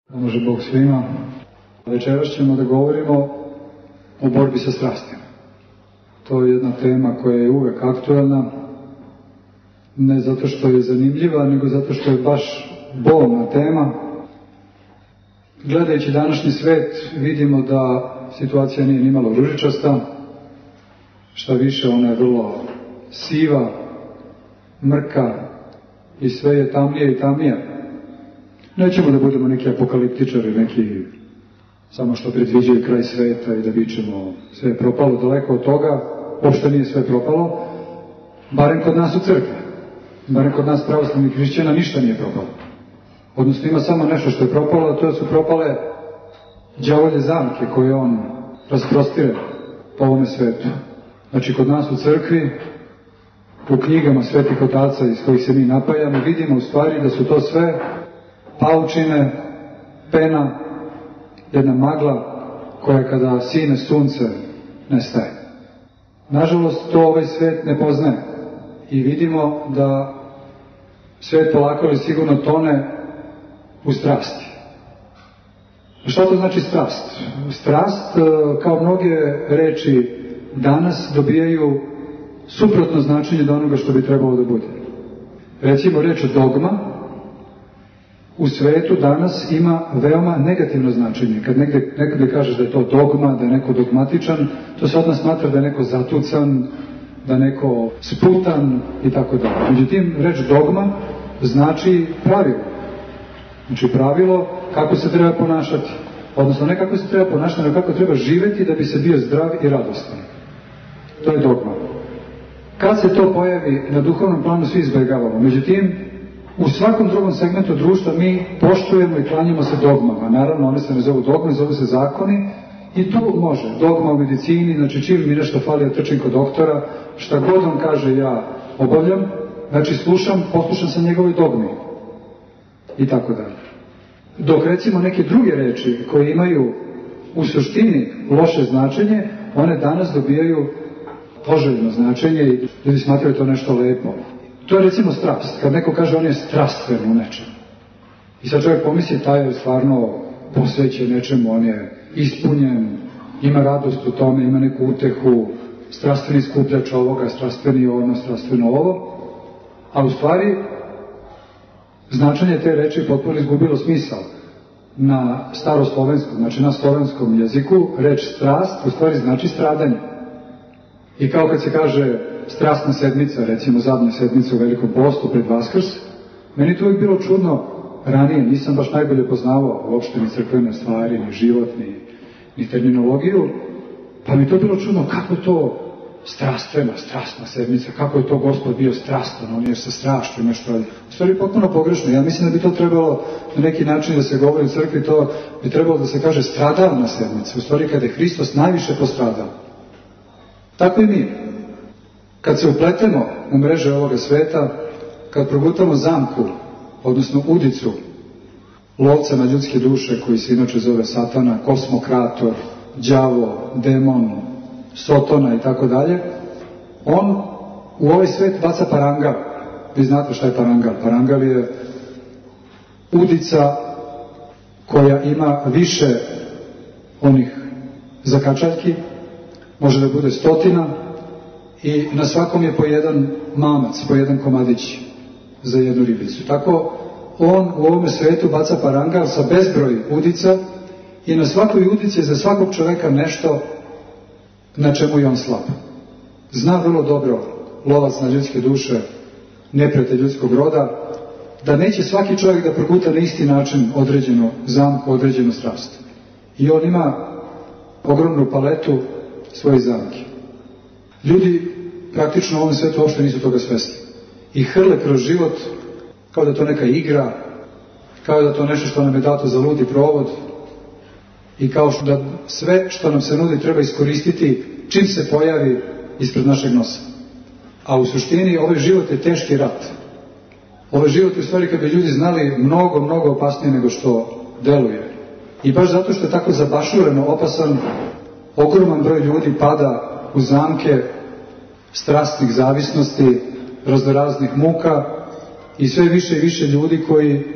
Pomože Bog svima. Večeras ćemo da govorimo o borbi sa strastima. To je jedna tema koja je uvek aktuelna, ne zato što je zanimljiva, nego zato što je baš bolna tema. Gledajući današnji svet, vidimo da situacija nije nimalo ružičasta, šta više ona je vrlo siva, mrka i sve je tamnije i tamnije. Nećemo da budemo neki apokaliptičari, neki samo što predviđaju kraj sveta i da vičemo sve je propalo, daleko od toga, uopšte nije sve propalo, barem kod nas u crkvi, barem kod nas pravoslavnih hrišćana ništa nije propalo. Odnosno ima samo nešto što je propalo, a to su propale đavolje zamke koje on rasprostire po ovome svetu. Znači kod nas u crkvi, u knjigama svetih otaca iz kojih se mi napajamo, vidimo u stvari da su to sve paučine, pena, jedna magla koja kada sine sunce nestaje. Nažalost, to ovaj svet ne poznaje i vidimo da svet polako ali sigurno tone u strasti. Šta to znači strast? Strast, kao mnoge reči danas, dobijaju suprotno značenje do onoga što bi trebalo da bude. Recimo, reč dogma u svetu danas ima veoma negativno značenje. Kad nekada kažeš da je to dogma, da je neko dogmatičan, to se odmah smatra da je neko zatucan, da je neko sputan i tako dalje. Međutim, reč dogma znači pravilo. Znači pravilo kako se treba ponašati. Odnosno ne kako se treba ponašati, nego kako treba živeti da bi se bio zdrav i radostan. To je dogma. Kad se to pojavi na duhovnom planu, svi izbjegavamo. Međutim, u svakom drugom segmentu društva mi poštujemo i klanjamo se dogmama. Naravno, one se ne zovu dogme, zovu se zakoni. I tu može. Dogma u medicini, znači čim mi nešto fali, ja trčim kod doktora, šta god on kaže ja obavljam, znači poslušam sa njegovoj dogmi. I tako dalje. Dok recimo neke druge reči koje imaju u suštini loše značenje, one danas dobijaju poželjno značenje i ljudi smatraju to nešto lepo. To je recimo strast. Kad neko kaže on je strastven u nečemu. I sad čovjek pomisli taj je stvarno posvećen nečemu, on je ispunjen, ima radost u tome, ima neku utehu, strastveni skupljač ovoga, strastveni ono, strastveno ovo. A u stvari značenje te reči potpuno izgubilo smisao. Na staroslovenskom, znači na slovenskom jeziku, reč strast u stvari znači stradanje. I kao kad se kaže strasna sedmica, recimo zadnja sedmica u Velikom postu pred Vaskrs, meni to uvijek bilo čudno ranije, nisam baš najbolje poznavao uopšte ni crkvene stvari, ni život, ni terminologiju, pa mi to bilo čudno kako to strasna sedmica, kako je to Gospod bio strastan, on je sa strašću nešto, u stvari potpuno pogrešno. Ja mislim da bi to trebalo na neki način da se govori u crkvi, to bi trebalo da se kaže stradalna sedmica, u stvari kada je Hristos najviše postradao. Tako i mi. Kad se upletemo u mreže ovoga sveta, kad progutamo zamku, odnosno udicu lovca na ljudske duše, koji se inače zove Satana, kosmokrator, đavo, demon, Sotona i tako dalje, on u ovaj svet baca parangal. Vi znate šta je parangal. Parangal je udica koja ima više onih zakačaljki, može da bude 100 i na svakom je po jedan mamac, po jedan komadić za jednu ribicu. Tako on u ovome svetu baca parangal sa bezbroj udica i na svakoj udici za svakog čoveka nešto na čemu je on slab. Zna vrlo dobro lovac na ljudske duše, neprijatelj ljudskog roda, da neće svaki čovjek da proguta na isti način određenu zamku, određenu strast. I on ima ogromnu paletu svoje zamke. Ljudi praktično u ovom svetu uopšte nisu toga svesni. I hrle kroz život kao da to neka igra, kao da to nešto što nam je dato za ludi provod i kao da sve što nam se nudi treba iskoristiti čim se pojavi ispred našeg nosa. A u suštini ovaj život je teški rat. Ovaj život je u stvari kad bi ljudi znali mnogo opasnije nego što deluje. I baš zato što je tako zabašureno opasan, ogroman broj ljudi pada u zamke strastnih zavisnosti, raznoraznih muka i sve više i više ljudi koji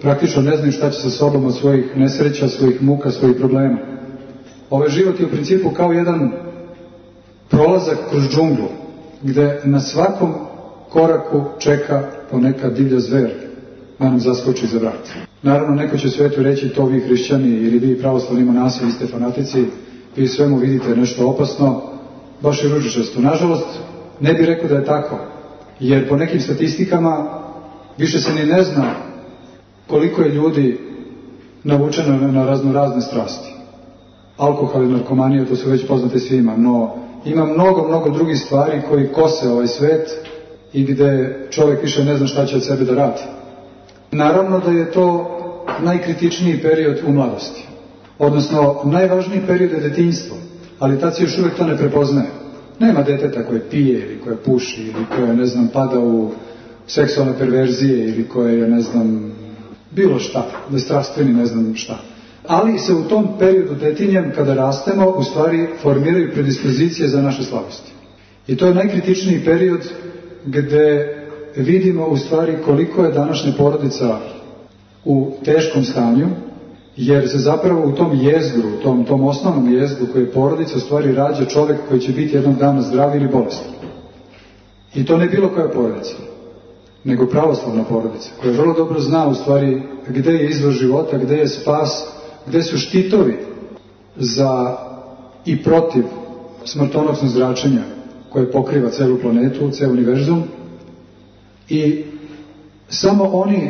praktično ne znaju šta će sa sobom od svojih nesreća, svojih muka, svojih problema. Ovaj život je u principu kao jedan prolazak kroz džunglu, gde na svakom koraku čeka poneka divlja zver, da nam zaskoči za vrat. Naravno, neko će u svetu reći, to vi hrišćani ili vi pravoslavni monasi, vi ste fanatici, vi svemu vidite nešto opasno, baš i ružičasto. Nažalost, ne bih rekao da je tako, jer po nekim statistikama više se ni ne zna koliko je ljudi navučeno na razne strasti. Alkohol i narkomanija, to su već poznate svima, no ima mnogo drugih stvari koji kose ovaj svet i gde čovjek više ne zna šta će od sebe da radi. Naravno da je to najkritičniji period u mladosti, odnosno najvažniji period je detinjstvo, ali tad se još uvijek to ne prepoznaje. Nema deteta koje pije ili koje puši ili koje, ne znam, pada u seksualne perverzije ili koje je, ne znam, bilo šta, nestrastveni, ne znam šta. Ali se u tom periodu detinjem, kada rastemo, u stvari formiraju predispozicije za naše slabosti. I to je najkritičniji period gde vidimo u stvari koliko je današnja porodica u teškom stanju, jer se zapravo u tom jezgru, tom osnovnom jezgru koji je porodica, u stvari rađa čovjek koji će biti jednog dana zdrav ili bolestan. I to ne bilo koja porodica, nego pravoslavna porodica, koja vrlo dobro zna u stvari gde je izvor života, gde je spas, gde su štitovi za i protiv smrtonosnog zračenja koje pokriva celu planetu, ceo univerzum. I samo oni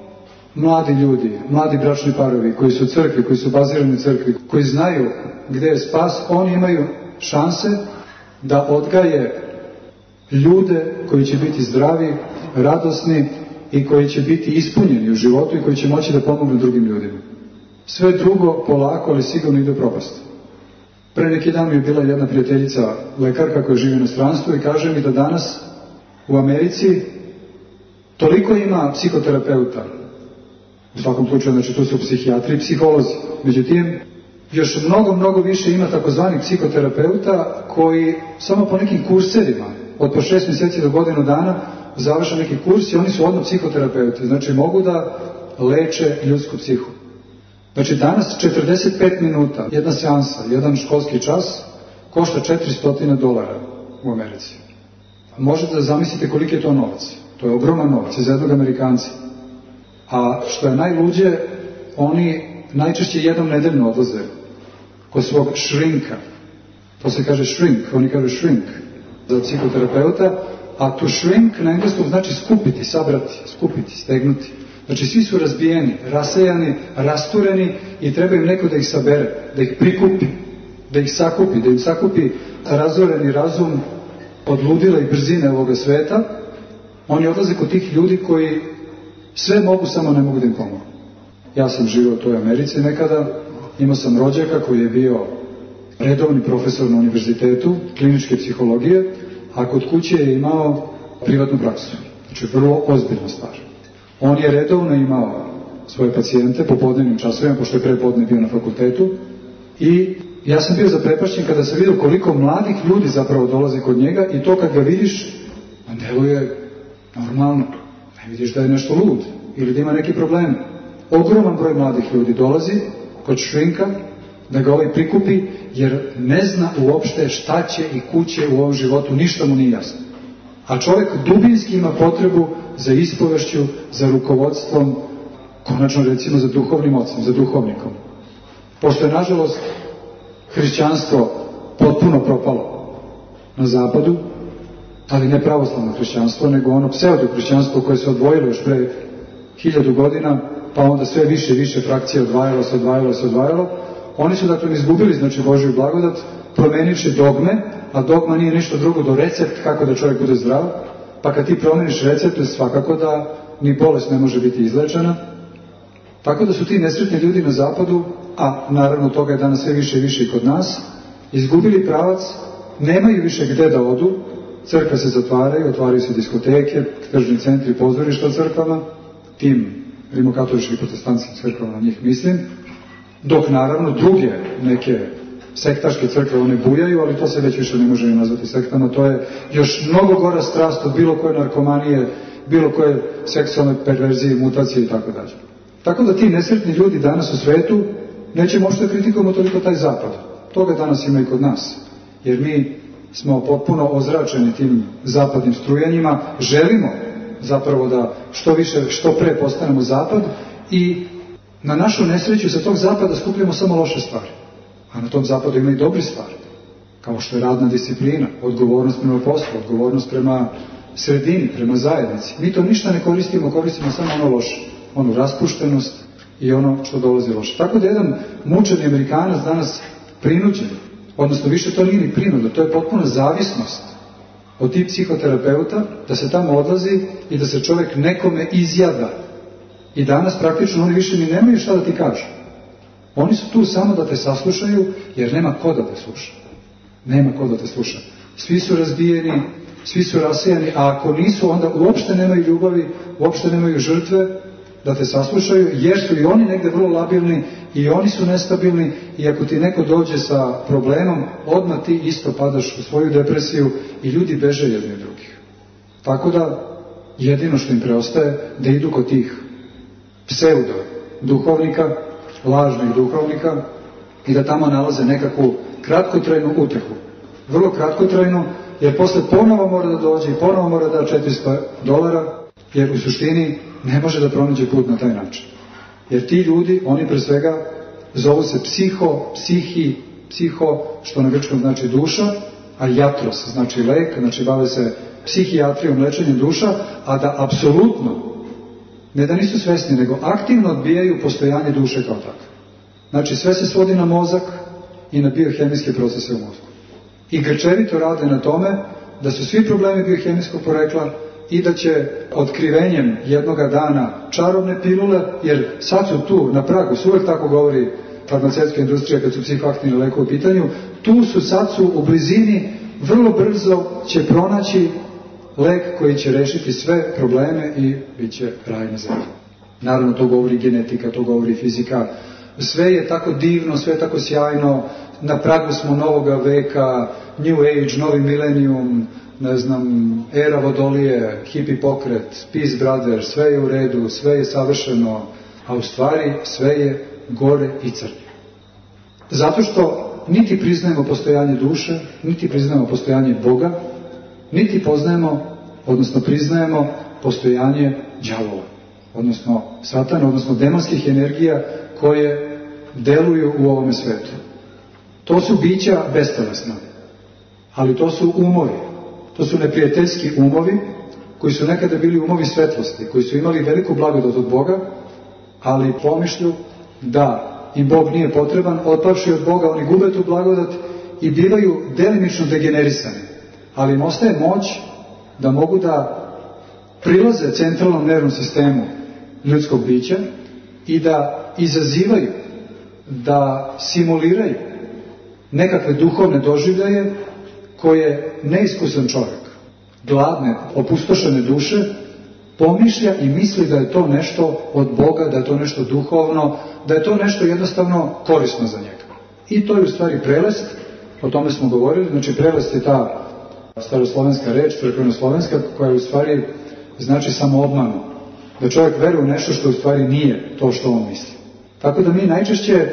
mladi ljudi, mladi bračni parovi koji su u crkvi, koji su bazirani u crkvi, koji znaju gde je spas, oni imaju šanse da odgaje ljude koji će biti zdravi, radosni i koji će biti ispunjeni u životu i koji će moći da pomognu drugim ljudima. Sve drugo polako, ali sigurno ide u propast. Pre neki dan mi je bila jedna prijateljica, lekarka koja živi u inostranstvu i kaže mi da danas u Americi toliko ima psihoterapeuta, u svakom slučaju, znači tu su psihijatri i psiholozi. Međutim, još mnogo više ima takozvanih psihoterapeuta koji samo po nekim kursevima, od po 6 mjeseci do godinu dana, završe neki kurs i oni su odmah psihoterapeuti. Znači mogu da leče ljudsku psihu. Znači danas 45 minuta, jedna seansa, jedan školski čas, košta $400 u Americi. Možete da zamislite koliki je to novac. To je ogroman novac za jednog Amerikanca. A što je najluđe, oni najčešće jednom nedeljno odlaze kod svog šrinka. To se kaže shrink, oni kažu shrink za psihoterapeuta, a to shrink na engleskom znači skupiti, sabrati, skupiti, stegnuti. Znači svi su razbijeni, rasejani, rastureni i treba im neko da ih sabere, da ih prikupi, da ih sakupi, da im sakupi razoreni razum od ludila i brzine ovoga sveta. Oni odlaze kod tih ljudi koji sve mogu, samo ne mogu da im pomogu. Ja sam živio u toj Americi nekada, imao sam rođaka koji je bio redovni profesor na univerzitetu kliničke psihologije, a kod kuće je imao privatnu praksu. Znači vrlo ozbiljna stvar. On je redovno imao svoje pacijente po podnevnim časovima, pošto je prepodne bio na fakultetu, i ja sam bio zaprepašćen kada sam vidio koliko mladih ljudi zapravo dolazi kod njega i to kad ga vidiš, on deluje normalno. Ne vidiš da je nešto lud ili da ima neki problem. Ogroman broj mladih ljudi dolazi kod šrinka da ga ovaj prikupi, jer ne zna uopšte šta će i kuće u ovom životu, ništa mu nije jasno. A čovjek dubinski ima potrebu za ispovešću, za rukovodstvom, konačno recimo za duhovnim ocem, za duhovnikom. Pošto je nažalost hrišćanstvo potpuno propalo na zapadu, ali ne pravoslavno hrišćanstvo, nego ono pseudo-hrišćanstvo koje se odvojilo još pre 1000 godina, pa onda sve više i više frakcija odvajalo. Oni su dakle izgubili, znači, Božju blagodat, promenivši dogme, a dogma nije ništa drugo do recept kako da čovjek bude zdrav, pa kad ti promeniš recept, svakako da ni bolest ne može biti izlečena. Tako da su ti nesretni ljudi na zapadu, a naravno toga je danas sve više i više i kod nas, izgubili pravac, nemaju više gde da odu, crkve se zatvaraju, otvaraju se diskoteke, tržni centri, pozorišta u crkvama, tim rimokatolički i protestantskim crkvama, na njih mislim, dok naravno druge neke sektaške crkve one bujaju, ali to se već više ne može ni nazvati sektama, to je još mnogo gora strast od bilo koje narkomanije, bilo koje seksualne perverzije, mutacije i tako dalje. Tako da ti nesretni ljudi danas u svetu neće možda da kritikujemo toliko taj zapad. Toga danas ima i kod nas. Jer mi smo potpuno ozračeni tim zapadnim strujanjima, želimo zapravo da što više, što pre postanemo zapad i na našu nesreću sa tog zapada skupljamo samo loše stvari. A na tom zapadu ima i dobri stvari. Kao što je radna disciplina, odgovornost prema poslu, odgovornost prema sredini, prema zajednici. Mi to ništa ne koristimo, koristimo samo ono loše. Onu raspuštenost i ono što dolazi loše. Tako da jedan mučeni Amerikanac danas prinuđen, odnosno više to nije ni prinuda, to je potpuna zavisnost od tih psihoterapeuta, da se tamo odlazi i da se čovjek nekome izjada. I danas praktično oni više ni nemaju šta da ti kažu. Oni su tu samo da te saslušaju, jer nema ko da te sluša. Nema ko da te sluša. Svi su razbijeni, svi su rasijani, a ako nisu, onda uopšte nemaju ljubavi, uopšte nemaju žrtve da te saslušaju, jer su i oni negde vrlo labilni i oni su nestabilni i ako ti neko dođe sa problemom, odmah ti isto padaš u svoju depresiju i ljudi beže jedni od drugih. Tako da jedino što im preostaje da idu kod tih pseudo duhovnika, lažnih duhovnika i da tamo nalaze nekakvu kratkotrajnu utehu. Vrlo kratkotrajnu, jer posle ponovo mora da dođe i ponovo mora da $400, jer u suštini ne može da pronađe put na taj način. Jer ti ljudi, oni pre svega zovu se psiho, što na grčkom znači duša, a iatros znači lek, znači bave se psihijatrijom, lečenjem duša, a da apsolutno, ne da nisu svesni, nego aktivno odbijaju postojanje duše kao tako. Znači sve se svodi na mozak i na biohemijske procese u mozgu. I grčevito rade na tome da su svi problemi biohemijskog porekla i da će otkrivenjem jednoga dana čarobne pilule, jer sad su tu na pragu, su uvek tako govori farmaceutska industrija kad su psihoaktivni lekovi u pitanju, tu su, sad su u blizini, vrlo brzo će pronaći lek koji će rešiti sve probleme i bit će raj na zemlji. Naravno, to govori genetika, to govori fizika. Sve je tako divno, sve je tako sjajno, na pragu smo novoga veka, New Age, novi milenijum, ne znam, era vodolije, hippie pokret, Peace Brothers, sve je u redu, sve je savršeno, a u stvari sve je gore i crnje. Zato što niti priznajemo postojanje duše, niti priznajemo postojanje Boga, niti poznajemo, odnosno priznajemo postojanje đavola, odnosno satana, odnosno demonskih energija koje deluju u ovome svetu. To su bića bestelesna, ali to su umovi, to su neprijateljski umovi koji su nekada bili umovi svetlosti, koji su imali veliku blagodat od Boga, ali pomišlju da im Bog nije potreban, otpavši od Boga, oni gube tu blagodat i bivaju delimično degenerisani. Ali im ostaje moć da mogu da prilaze centralnom nervnom sistemu ljudskog bića i da izazivaju, da simuliraju nekakve duhovne doživljaje koje neiskusan čovjek, gladne, opustošene duše, pomišlja i misli da je to nešto od Boga, da je to nešto duhovno, da je to nešto jednostavno korisno za njega. I to je u stvari prelest, o tome smo govorili, znači prelest je ta staroslovenska reč, crkvenoslovenska, koja u stvari znači samoobmanu. Da čovjek veruje u nešto što u stvari nije to što on misli. Tako da mi najčešće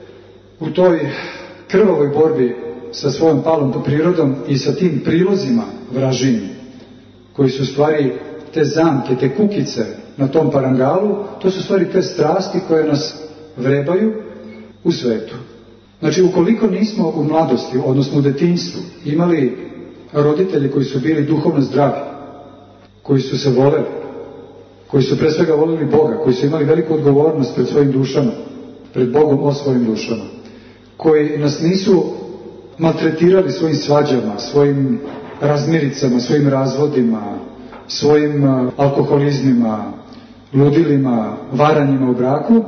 u toj krvavoj borbi sa svojom palom prirodom i sa tim prilozima vražini, koji su u stvari te zamke, te kukice na tom parangalu, to su u stvari te strasti koje nas vrebaju u svetu. Znači, ukoliko nismo u mladosti, odnosno u detinjstvu, imali roditelji koji su bili duhovno zdravi, koji su se voleli, koji su pre svega voleli Boga, koji su imali veliku odgovornost pred svojim dušama, pred Bogom o svojim dušama, koji nas nisu maltretirali svojim svađama, svojim razmiricama, svojim razvodima, svojim alkoholizmima, ludilima, varanjima u braku,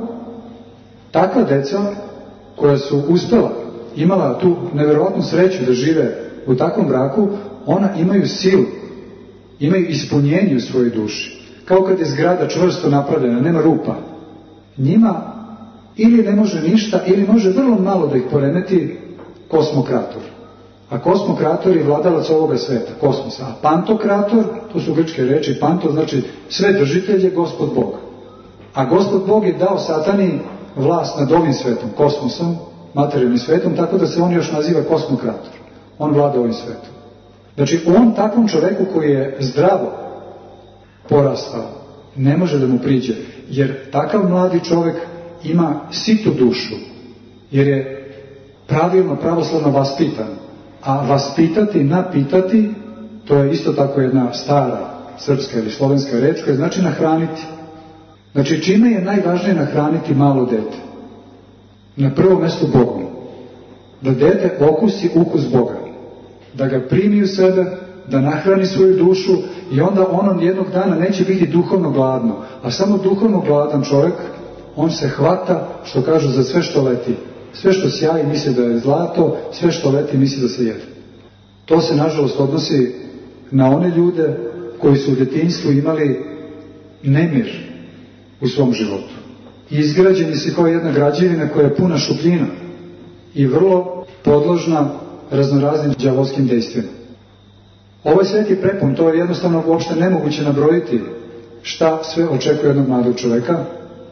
takva deca koja su uspela, imala tu neverovatnu sreću da žive u takvom braku, ona imaju silu, imaju ispunjenje u svojoj duši. Kao kad je zgrada čvrsto napravljena, nema rupa. Njima ili ne može ništa, ili može vrlo malo da ih poremeti kosmokrator. A kosmokrator je vladalac ovoga sveta, kosmosa. A pantokrator, to su grčke reči, panto znači sve držitelj je Gospod Bog. A Gospod Bog je dao satani vlast nad ovim svetom, kosmosom, materijalnim svetom, tako da se on još naziva kosmokrator. On vlada ovim svetom. Znači, on takvom čoveku koji je zdravo porastao, ne može da mu priđe, jer takav mladi čovek ima situ dušu, jer je pravilno, pravoslavno vaspitan. A vaspitati, napitati, to je isto tako jedna stara srpska ili slovenska reč, koja znači nahraniti. Znači, čime je najvažnije nahraniti malo dete? Na prvom mestu Bogom. Da dete okusi ukus Boga. Da ga primi u sebe, da nahrani svoju dušu i onda ono jednog dana neće biti duhovno gladno. A samo duhovno gladan čovjek, on se hvata, što kažu, za sve što leti. Sve što sjaji misli da je zlato, sve što leti misli da se jede. To se nažalost odnosi na one ljude koji su u djetinjstvu imali nemir u svom životu. I izgrađeni su kao jedna građevina koja je puna šupljina i vrlo podložna raznoraznim đavolskim dejstvima. Ovaj svet je prepun, to je jednostavno uopšte nemoguće nabrojiti šta sve očekuje jednog mladog čoveka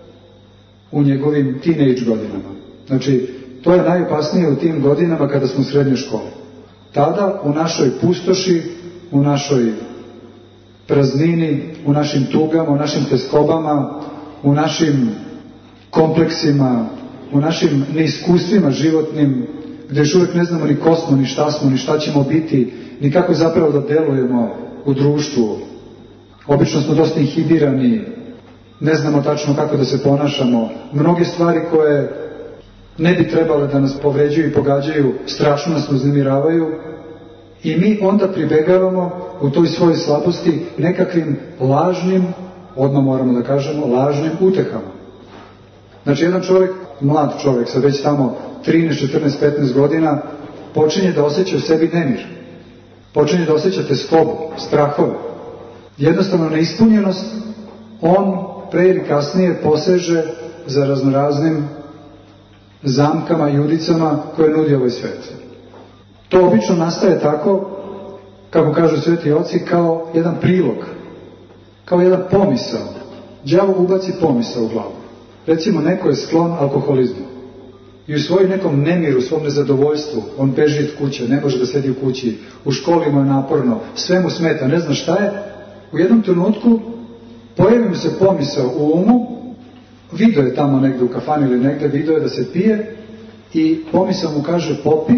u njegovim teenage godinama. Znači, to je najopasnije u tim godinama kada smo u srednjoj školi. Tada u našoj pustoši, u našoj praznini, u našim tugama, u našim teskobama, u našim kompleksima, u našim neiskustvima životnim, gdje još uvijek ne znamo ni ko smo, ni šta ćemo biti, ni kako zapravo da delujemo u društvu. Obično smo dosta inhibirani, ne znamo tačno kako da se ponašamo. Mnoge stvari koje ne bi trebale da nas povređuju i pogađaju, strašno nas uznemiravaju i mi onda pribegavamo u toj svojoj slabosti nekakvim lažnim, odmah moramo da kažemo, lažnim utehama. Znači, jedan čovjek, mlad čovjek, sad već tamo 13, 14, 15 godina, počinje da osjeća u sebi nemir. Počinje da osjeća teskobu, strahove. Jednostavno neispunjenost, on pre ili kasnije poseže za raznoraznim zamkama i udicama koje nudi ovaj svet. To obično nastaje tako, kako kažu sveti oci, kao jedan prilog, kao jedan pomisao. Đavo ubaci pomisao u glavu. Recimo, neko je sklon alkoholizmu i u svojom nekom nemiru, svom nezadovoljstvu, on beži od kuće, ne može da sedi u kući, u školi mu je naporno, sve mu smeta, ne zna šta je. U jednom trenutku pojavi mu se pomisao u umu, video je tamo negde u kafani ili negde, video je da se pije i pomisao mu kaže: popi,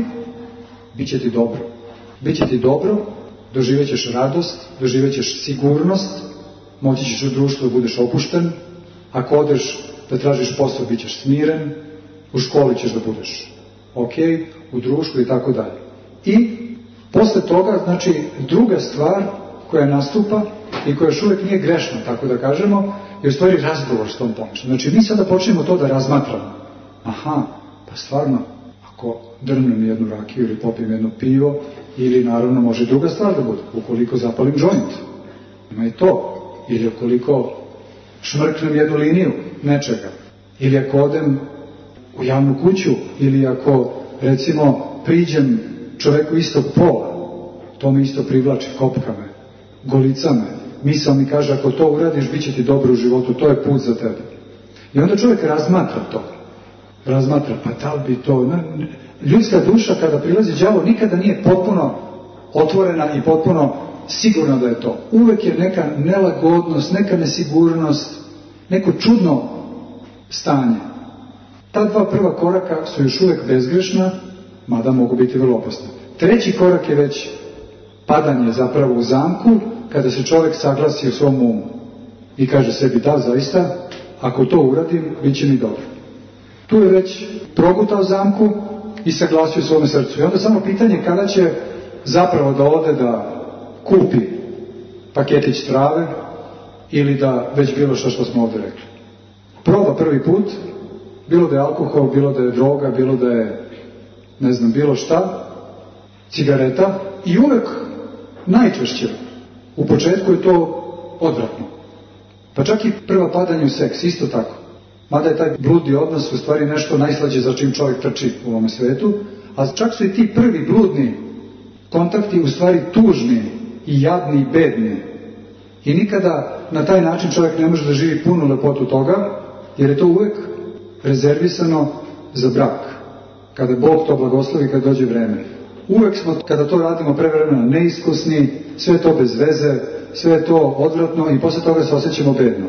bit će ti dobro. Biće ti dobro, doživjet ćeš radost, doživjet ćeš sigurnost, moći ćeš u društvu da budeš opušten, ako odeš da tražiš posao, bit ćeš smiren, u školi ćeš da budeš ok, u društvu i tako dalje. I posle toga, znači, druga stvar koja nastupa i koja još uvijek nije grešna, tako da kažemo, je u stvari razgovor s tom pomišljom. Znači, mi sada počnemo to da razmatramo. Aha, pa stvarno, ako drnem jednu rakiju ili popijem jedno pivo, ili naravno može druga stvar da bude, ukoliko zapalim joint. Ima i to. Ili ukoliko šmrknem jednu liniju nečega. Ili ako odem u javnu kuću, ili ako, recimo, priđem čoveku istog pola, to me isto privlači, kopka me, golica me, misao mi kaže: ako to uradiš, bit će ti dobro u životu, to je put za tebe. I onda čovjek razmatra to. Razmatra, pa da li bi to... Ljudska duša kada prilazi đavo nikada nije potpuno otvorena i potpuno sigurna da je to. Uvek je neka nelagodnost, neka nesigurnost, neko čudno stanje. Ta dva prva koraka su još uvek bezgrešna, mada mogu biti vrlo opasne. Treći korak je već padanje zapravo u zamku, kada se čovjek saglasi u svom umu i kaže sebi: da, zaista, ako to uradim, bit će mi dobro. Tu je već progutao zamku i saglasio svome srcu. I onda samo pitanje kada će zapravo da ode da kupi paketić trave ili da već bilo što smo ovdje rekli. Proba prvi put, bilo da je alkohol, bilo da je droga, bilo da je, ne znam, bilo šta, cigareta, i uvek najčešće u početku je to odvratno. Pa čak i prva padanje u seks, isto tako. Mada je taj bludni odnos u stvari nešto najslađe za čim čovjek trči u ovom svetu, a čak su i ti prvi bludni kontakti u stvari tužni i jadni i bedni. I nikada na taj način čovjek ne može da živi punu lepotu toga, jer je to uvek rezervisano za brak. Kada Bog to blagoslovi, kada dođe vreme. Uvek smo, kada to radimo prevremeno, neiskusni, sve to bez veze, sve je to odvratno i posle toga se osjećamo bedno.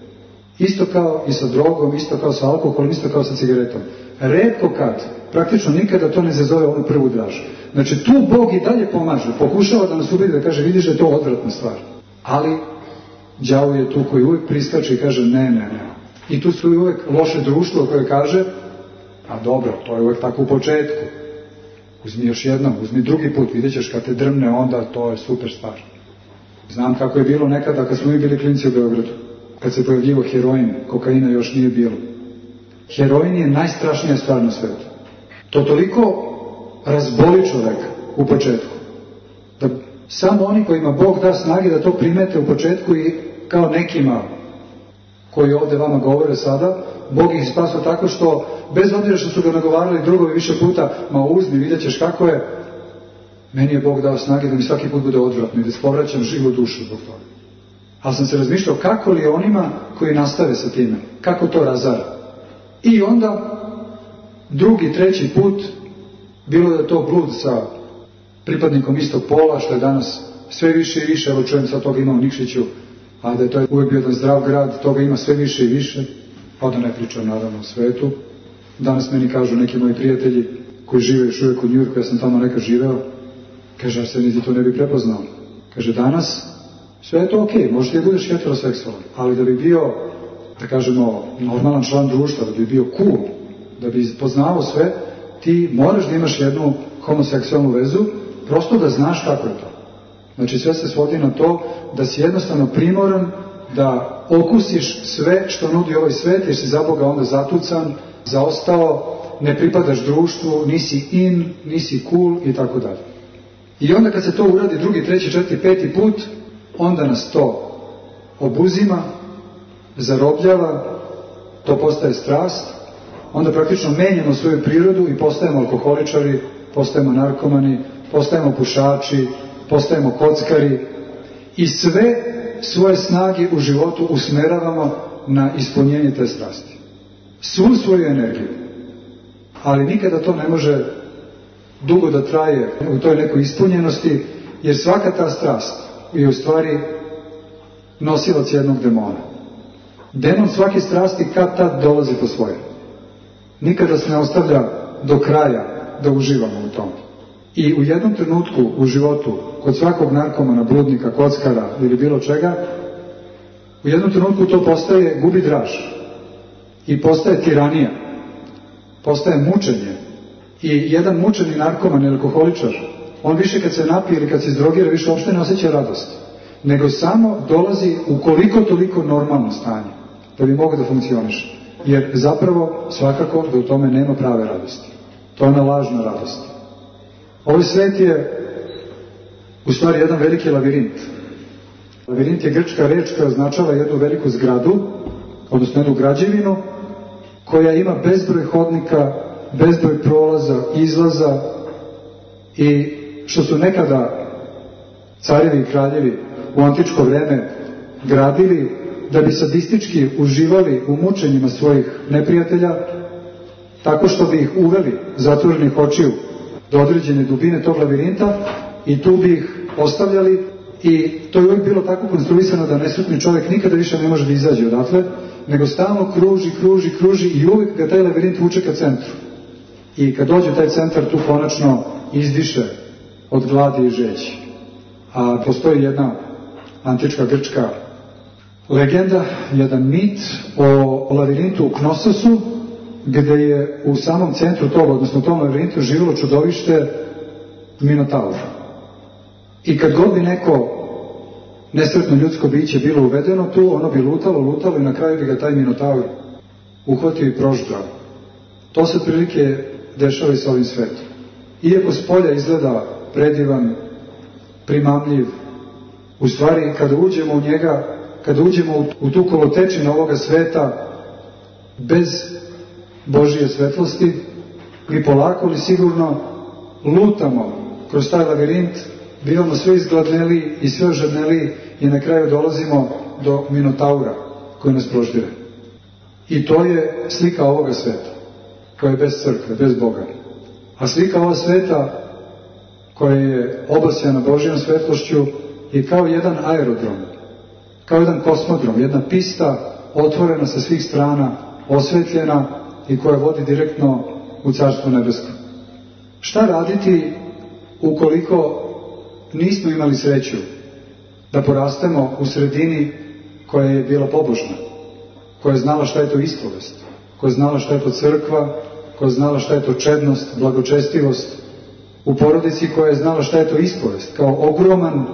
Isto kao i sa drogom, isto kao sa alkoholom, isto kao sa cigaretom. Retko kad, praktično nikada to ne zazove onu prvu dražu. Znači tu Bog i dalje pomaže, pokušava da nas ubedi da kaže vidiš da je to odvratna stvar. Ali đavo je tu koji uvek priskače i kaže ne. I tu su uvek loše društvo koje kaže a dobro, to je uvek tako u početku. Uzmi još jednom, uzmi drugi put, vidjet ćeš kad te drmne onda, to je super stvar. Znam kako je bilo nekada kad smo mi bili klinci u Beogradu. Kad se pojavljivo heroin, kokaina još nije bilo. Heroin je najstrašnija stvar na svetu. To toliko razboli čoveka u početku. Da samo oni kojima Bog da snage da to primete u početku i kao nekima koji ovde vama govore sada, Bog ih spasao tako što, bez obzira što su ga nagovarali drugovi više puta, ma uzmi, vidjet ćeš kako je, meni je Bog dao snage da mi svaki put bude odvratno i da spovraćam živu dušu zbog toga. Ali sam se razmišljao kako li onima koji nastave sa time, kako to razara. I onda, drugi, treći put, bilo da je to blud sa pripadnikom istog pola, što je danas sve više i više, evo čujem sad toga ima u Nikšiću, a da je to uvijek bio jedan zdrav grad, toga ima sve više i više, pa da ne pričam naravno o svetu. Danas meni kažu neki moji prijatelji koji žive još uvijek u Njujorku, ja sam tamo nekad živeo, kaže, Arsenije, ti to ne bi prepoznao. Kaže, danas sve je to okej, možeš ti da budeš heteroseksualan, ali da bi bio, da kažemo, normalan član društva, da bi bio cool, da bi poznao sve, ti moraš da imaš jednu homoseksualnu vezu, prosto da znaš kako je to. Znači sve se svodi na to da si jednostavno primoran da okusiš sve što nudi ovaj svet, jer si za Boga onda zatucan, zaostao, ne pripadaš društvu, nisi in, nisi cool i tako dalje. I onda kad se to uradi drugi, treći, četvrti, peti put, onda nas to obuzima, zarobljava, to postaje strast, onda praktično menjamo svoju prirodu i postajemo alkoholičari, postajemo narkomani, postajemo pušači, postajemo kockari i sve svoje snage u životu usmeravamo na ispunjenje te strasti. Svu svoju energiju. Ali nikada to ne može dugo da traje u toj nekoj ispunjenosti, jer svaka ta strast je u stvari nosilac jednog demona. Demon svake strasti kad tad dolazi po svoje. Nikada se ne ostavlja do kraja da uživamo u tom. I u jednom trenutku u životu, kod svakog narkomana, bludnika, kockara ili bilo čega, u jednom trenutku to postaje, gubi draž. I postaje tiranija. Postaje mučenje. I jedan mučeni narkoman ili alkoholičar, on više kad se napije ili kad se izdrogira, više uopšte ne osjeća radost. Nego samo dolazi u koliko toliko normalno stanje, da bi mogao da funkcioniše. Jer zapravo svakako da u tome nema prave radosti. To je ona lažna radost. Ovaj svet je u stvari jedan veliki lavirint. Lavirint je grčka reč koja označava jednu veliku zgradu, odnosno jednu građevinu, koja ima bezbroj hodnika, bezbroj prolaza, izlaza i što su nekada carevi i kraljevi u antičko vreme gradili da bi sadistički uživali u mučenjima svojih neprijatelja, tako što bi ih uveli zatvorenih očiju do određene dubine tog lavirinta i tu bi ih ostavljali i to je uvijek bilo tako konstruisano da nesretni čovjek nikada više ne može da izađe odatle, nego stalno kruži i uvijek ga taj lavirint vuče ka centru. I kad dođe taj centar tu konačno izdiše od gladi i žeći. A postoji jedna antička grčka legenda, jedan mit o lavirintu u Knososu, gde je u samom centru toga, odnosno u tom lavirintu, živjelo čudovište Minotaur. I kad god bi neko nesretno ljudsko biće bilo uvedeno tu, ono bi lutalo i na kraju bi ga taj Minotaur uhvatio i proždrao. To se otprilike dešava i sa ovim svetom. Iako s polja izgleda predivan, primamljiv, u stvari kada uđemo u njega, kada uđemo u tu kolotečinu ovoga sveta bez Božije svetlosti, mi polako ali sigurno lutamo kroz taj lavirint bivamo sve izgladneli i sve ožedneli i na kraju dolazimo do Minotaura koji nas proždire. I to je slika ovoga sveta, koja je bez crkve, bez Boga. A slika ovog sveta, koja je obasjana Božjom svetlošću, je kao jedan aerodrom, kao jedan kosmodrom, jedna pista otvorena sa svih strana, osvetljena i koja vodi direktno u Carstvo nebesko. Šta raditi ukoliko nismo imali sreću da porastemo u sredini koja je bila pobožna, koja je znala šta je to ispovest, koja je znala šta je to crkva, koja je znala šta je to čednost, blagočestivost, u porodici koja je znala šta je to ispovest, kao ogroman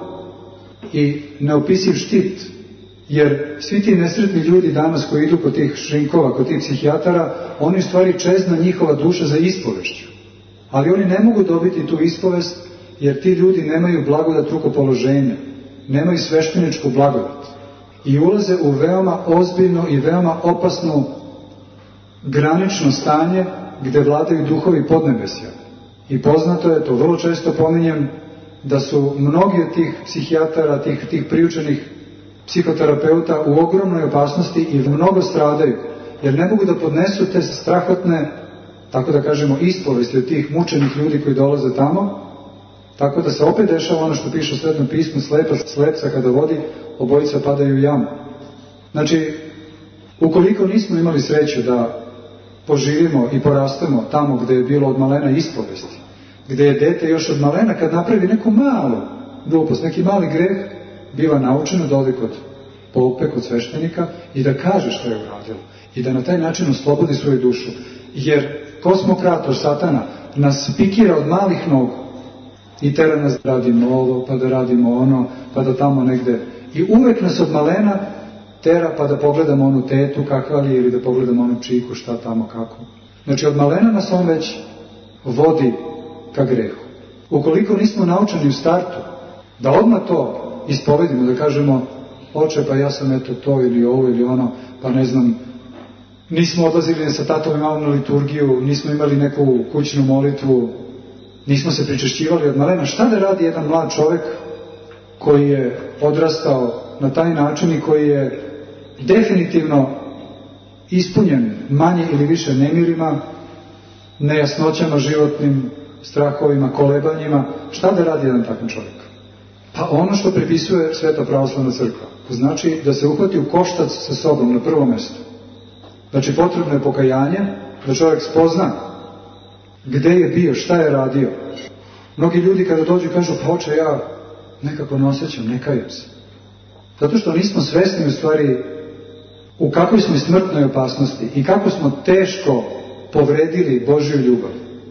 i neopisiv štit, jer svi ti nesretni ljudi danas koji idu kod tih šrinkova, kod tih psihijatara, oni u stvari čezna njihova duša za ispovešću. Ali oni ne mogu dobiti tu ispovest, jer ti ljudi nemaju blagodat rukopoloženja, nemaju svešteničku blagodat i ulaze u veoma ozbiljno i veoma opasno granično stanje gde vladaju duhovi podnebesja. I poznato je, to vrlo često pominjem, da su mnogi od tih psihijatara, tih priučenih psihoterapeuta u ogromnoj opasnosti i mnogo stradaju, jer ne mogu da podnesu te strahotne, tako da kažemo, ispovesti od tih mučenih ljudi koji dolaze tamo, tako da se opet dešava ono što piše u Svetom pismu, slepca kada vodi, obojica padaju u jamu. Znači, ukoliko nismo imali sreću da poživimo i porastemo tamo gde je bilo od malena ispovesti, gde je dete još od malena kad napravi neku malu glupost, neki mali greh, biva naučeno da ode kod pope, kod sveštenika i da kaže što je uradilo i da na taj način oslobodi svoju dušu. Jer kosmokrator satana nas pikira od malih nogu i tera nas da radimo ovo, pa da radimo ono, pa da tamo negde. I uvek nas od malena tera pa da pogledamo onu tetu kakva li ili da pogledamo onu čiku šta tamo kako. Znači od malena nas on već vodi ka grehu. Ukoliko nismo naučeni u startu da odmah to ispovedimo, da kažemo oče pa ja sam eto to ili ovo ili ono, pa ne znam, nismo odlazili sa tatom i mamom na liturgiju, nismo imali neku kućnu molitvu, nismo se pričešćivali od malena. Šta da radi jedan mlad čovek koji je odrastao na taj način i koji je definitivno ispunjen manje ili više nemirima, nejasnoćama životnim, strahovima, kolebanjima? Šta da radi jedan takav čovjek? Pa ono što pripisuje Sveta pravoslavna crkva. Znači da se uhvati u koštac sa sobom na prvo mesto. Znači potrebno je pokajanje, da čovjek spozna gde je bio, šta je radio. Mnogi ljudi kada dođu kažu pa oče ja nekako ne osjećam, ne kajem se. Zato što nismo svesni u stvari u kakvoj smo smrtnoj opasnosti i kako smo teško povredili Božju ljubav.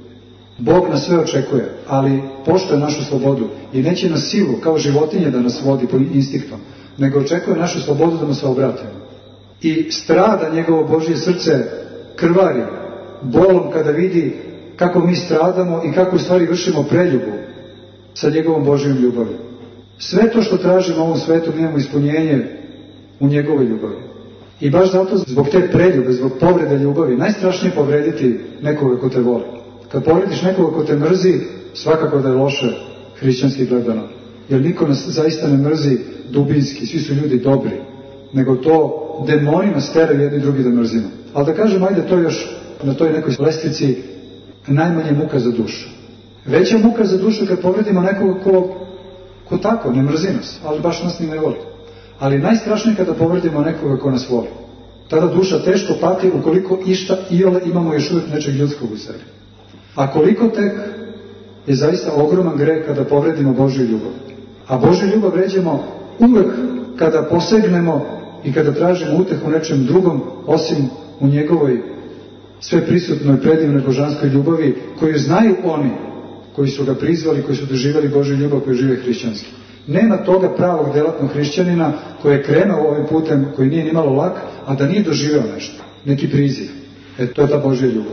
Bog nas sve očekuje, ali poštuje našu slobodu i neće nas silu kao životinje da nas vodi po instinktom, nego očekuje našu slobodu da mu se obratimo. I strada njegovo Božje srce krvari bolom kada vidi kako mi stradamo i kako u stvari vršimo preljubu sa njegovom Božjom ljubavlju. Sve to što tražimo u ovom svetu, mi imamo ispunjenje u njegovoj ljubavi. I baš zato, zbog te preljube, zbog povrede ljubavi, najstrašnije povrediti nekoga ko te voli. Kad povrediš nekoga ko te mrzi, svakako da je loše hrišćanski gledano. Jer niko nas zaista ne mrzi dubinski, svi su ljudi dobri. Nego to demoni nas teraju jedni drugi da mrzimo. Ali da kažem, ajde to još na toj nekoj lestvici najmanje muka za dušu. Veća muka za dušu kad povredimo nekoga ko tako, ne mrzi nas, ali baš nas ni ne voli. Ali najstrašnije kada povredimo nekoga ko nas voli. Tada duša teško pati ukoliko išta iole imamo još uvijek nečeg ljudskog u sebi. A koliko tek je zaista ogroman greh kada povredimo Božju ljubav. A Božju ljubav vređamo uvek kada posegnemo i kada tražimo utehu u nečem drugom, osim u njegovoj sve prisutnoj predivnoj božanskoj ljubavi koju znaju oni koji su ga prizvali, koji su doživjeli Božju ljubav, koji žive hrišćanski. Nema toga pravog delatnog hrišćanina koji je krenuo ovim putem, koji nije ni malo lak, a da nije doživeo nešto, neki priziv. To je ta Božja ljubav.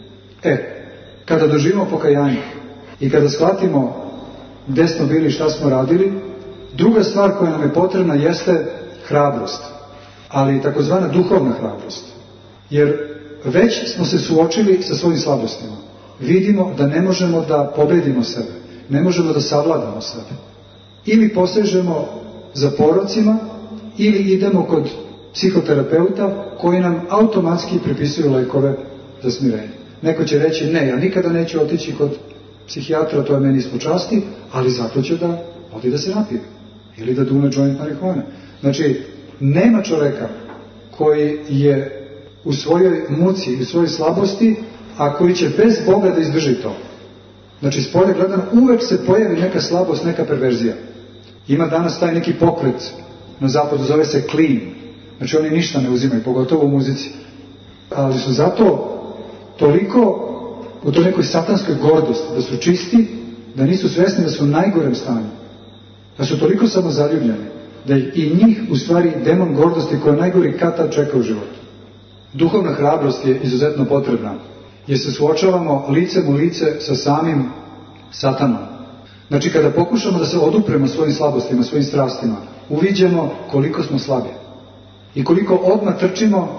Kada doživimo pokajanje i kada shvatimo gde smo bili i šta smo radili, druga stvar koja nam je potrebna jeste hrabrost, ali takozvana duhovna hrabrost. Jer već smo se suočili sa svojim slabostima. Vidimo da ne možemo da pobedimo sebe, ne možemo da savladamo sebe. ili posežemo za porocima, ili idemo kod psihoterapeuta koji nam automatski prepisuju lekove za smirenje. Neko će reći, ne, ja nikada neću otići kod psihijatra, to je meni ispod časti, ali zato će da odi da se napije ili da dune joint marihuane. Znači, nema čoveka koji je u svojoj muci i u svojoj slabosti, a koji će bez Boga da izdrži to. Znači, spolje gledano, uvek se pojavi neka slabost, neka perverzija. Ima danas taj neki pokret na zapadu, zove se clean. Znači, oni ništa ne uzimaju, pogotovo u muzici. Ali su zato toliko u toj nekoj satanskoj gordosti, da su čisti, da nisu svesni da su u najgorem stanju. Da su toliko samozaljubljeni, da i njih, u stvari, demon gordosti koja najgori kata čeka u životu. Duhovna hrabrost je izuzetno potrebna, jer se suočavamo licem u lice sa samim satanom. Znači, kada pokušamo da se odupremo svojim slabostima, svojim strastima, uviđemo koliko smo slabi. I koliko odmah trčimo,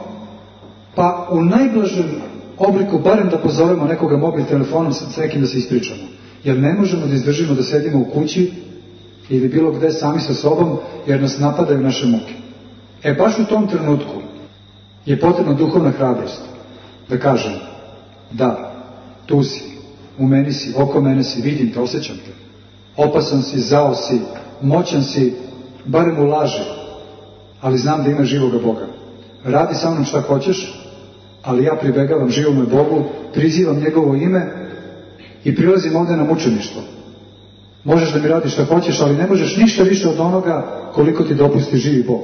pa u najblažem obliku, barem da pozovemo nekoga mobil telefonom s nekim da se ispričamo. Jer ne možemo da izdržimo da sedimo u kući ili bilo gde sami sa sobom, jer nas napadaju naše muke. Baš u tom trenutku je potrebna duhovna hrabrost da kažem, da, tu si, u meni si, oko mene si, vidim te, osjećam te. Opasan si, zao si, moćan si, barem u laži, ali znam da ima živoga Boga. Radi sa mnom šta hoćeš, ali ja pribegavam živome Bogu, prizivam njegovo ime i prilazim ovde na mučeništvo. Možeš da mi radiš šta hoćeš, ali ne možeš ništa više od onoga koliko ti dopusti živi Bog.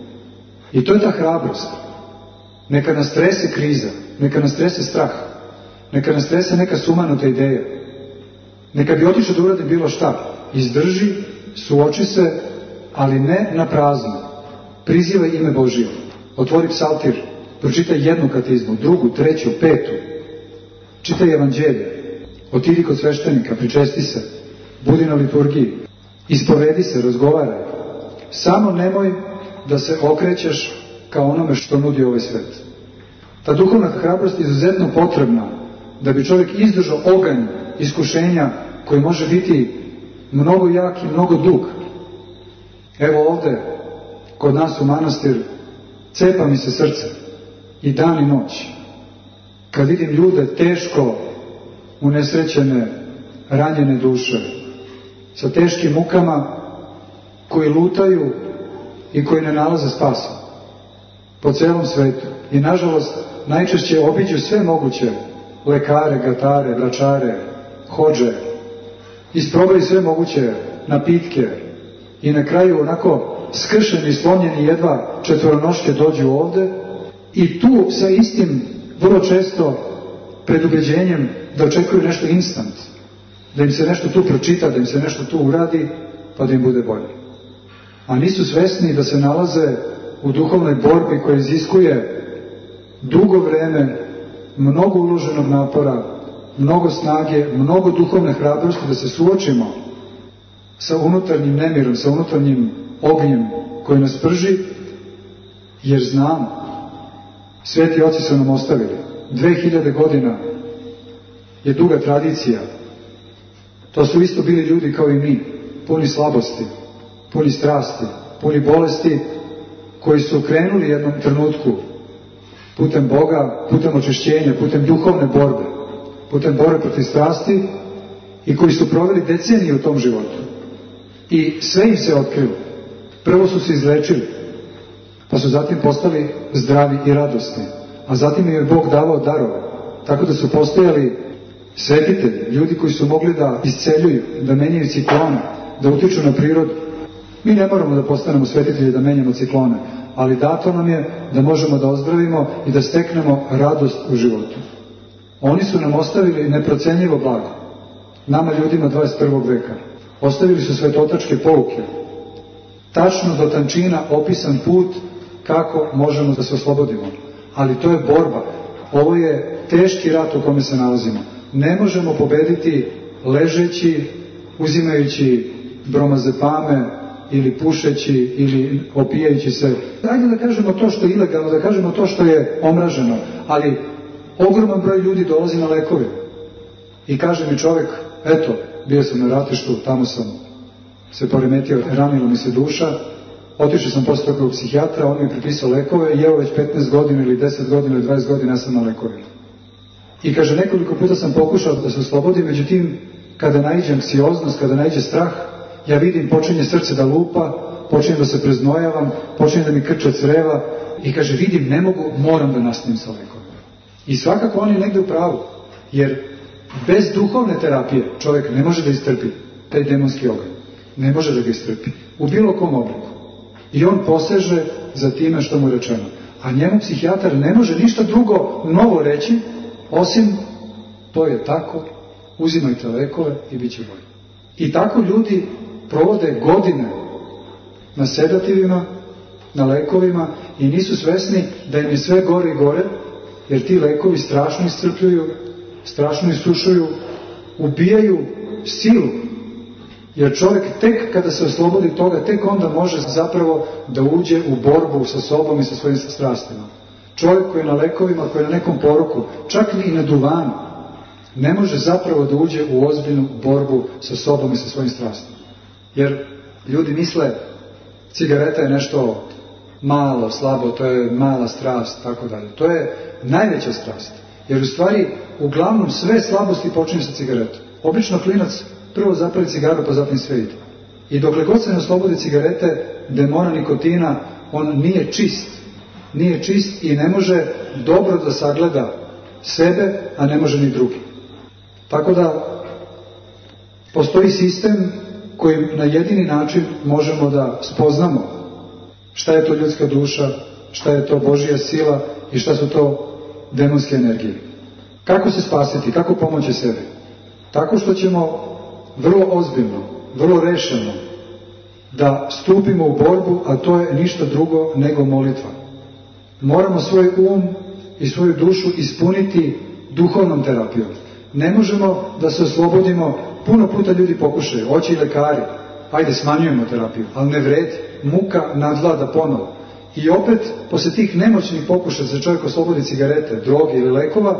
I to je ta hrabrost. Neka nas trese kriza, neka nas trese strah, neka nas trese neka sumanuta ideja. Neka bi otišao da uradi bilo šta. Izdrži, suoči se, ali ne na prazno. Prizivaj ime Božije. Otvori psaltir, pročitaj jednu katizmu, drugu, treću, petu. Čitaj evanđelje. Otidi kod sveštenika, pričesti se. Budi na liturgiji. Ispovedi se, razgovaraj. Samo nemoj da se okrećeš kao onome što nudi ovaj svet. Ta duhovna hrabrost je izuzetno potrebna da bi čovjek izdržao oganj iskušenja koji može biti mnogo jak i mnogo dug. Evo ovde, kod nas u manastir, cepa mi se srce i dan i noć. Kad vidim ljude teško unesrećene, ranjene duše, sa teškim mukama, koji lutaju i koji ne nalaze spasa po celom svetu. I nažalost, najčešće obiđu sve moguće lekare, gatare, vračare, hodže, isprobaju sve moguće napitke i na kraju onako skršeni, slomljeni, jedva četvoronoške dođu ovde i tu sa istim, vrlo često predubeđenjem da očekuju nešto instant, da im se nešto tu pročita, da im se nešto tu uradi, pa da im bude bolje. A nisu svesni da se nalaze u duhovnoj borbi koja iziskuje dugo vreme, mnogo uloženog napora, mnogo snage, mnogo duhovne hrabrosti da se suočimo sa unutarnjim nemirom, sa unutarnjim ognjem koji nas prži, jer znam, sveti oci su nam ostavili. 2000 godina je duga tradicija. To su isto bili ljudi kao i mi, puni slabosti, puni strasti, puni bolesti, koji su krenuli jednom trenutku putem Boga, putem očišćenja, putem duhovne borbe, putem borbe protiv strasti i koji su proveli decenije u tom životu. I sve im se otkrilo. Prvo su se izlečili, pa su zatim postali zdravi i radosni, a zatim im je Bog davao darove, tako da su postojali svetitelji, ljudi koji su mogli da isceljuju, da menjaju ciklone, da utiču na prirodu. Mi ne moramo da postanemo svetitelji da menjamo ciklone, ali dato nam je da možemo da ozdravimo i da steknemo radost u životu. Oni su nam ostavili neprocenjivo blago, nama ljudima 21. veka. Ostavili su svetotačke pouke, tačno do tančina opisan put kako možemo da se oslobodimo. Ali to je borba. Ovo je teški rat u kome se nalazimo. Ne možemo pobediti ležeći, uzimajući bromazepame ili pušeći ili opijajući se. Ajde da kažemo to što je ilegalno, da kažemo to što je omraženo, ali ogroman broj ljudi dolazi na lekove. I kaže mi čovjek, eto, bio sam na ratištu, tamo sam se poremetio, ranila mi se duša, otišao sam posle toga u psihijatra, on mi je prepisao lekove i evo već 15 godina ili 10 godina ili 20 godina ja sam na lekovima. I kaže, nekoliko puta sam pokušao da se oslobodim, međutim, kada naiđe anksioznost, kada naiđe strah, ja vidim, počinje srce da lupa, počinjem da se preznojavam, počinjem da mi krče creva i kaže, vidim, ne mogu, moram da nastavim sa lekovima. I svakako on je negde u pravu, jer bez duhovne terapije čovjek ne može da istrpi taj demonski oganj. Ne može da ga istrpi. U bilo kom obliku. I on poseže za time što mu je rečeno. A njemu psihijatar ne može ništa drugo novo reći, osim to je tako, uzimajte lekove i bit će bolje. I tako ljudi provode godine na sedativima, na lekovima i nisu svesni da im je sve gore i gore, jer ti lekovi strašno iscrpljuju, strašno isušuju, ubijaju silu. Jer čovjek tek kada se oslobodi toga, tek onda može zapravo da uđe u borbu sa sobom i sa svojim strastima. Čovjek koji je na lekovima, koji je na nekom poroku, čak i na duvanu, ne može zapravo da uđe u ozbiljnu borbu sa sobom i sa svojim strastima. Jer ljudi misle, cigareta je nešto malo, slabo, to je mala strast, tako dalje. To je najveća strast. Jer u stvari, uglavnom sve slabosti počinju sa cigaretom. Obično klinac prvo zapali cigaru, pa zatim sve ide. I dokle god se ne oslobodi cigarete, demona nikotina, on nije čist. Nije čist i ne može dobro da sagleda sebe, a ne može ni drugi. Tako da, postoji sistem kojim na jedini način možemo da spoznamo šta je to ljudska duša, šta je to Božja sila i šta su to demonske energije. Kako se spasiti, kako pomoći sebi? Tako što ćemo vrlo ozbiljno, vrlo rešeno da stupimo u borbu, a to je ništa drugo nego molitva. Moramo svoj um i svoju dušu ispuniti duhovnom terapijom. Ne možemo da se oslobodimo, puno puta ljudi pokušaju, hoće i lekari, ajde smanjujemo terapiju, ali ne vredi, muka nadvlada ponovo. I opet, posle tih nemoćnih pokušaja za čovjek oslobodi cigarete, droge ili lekova,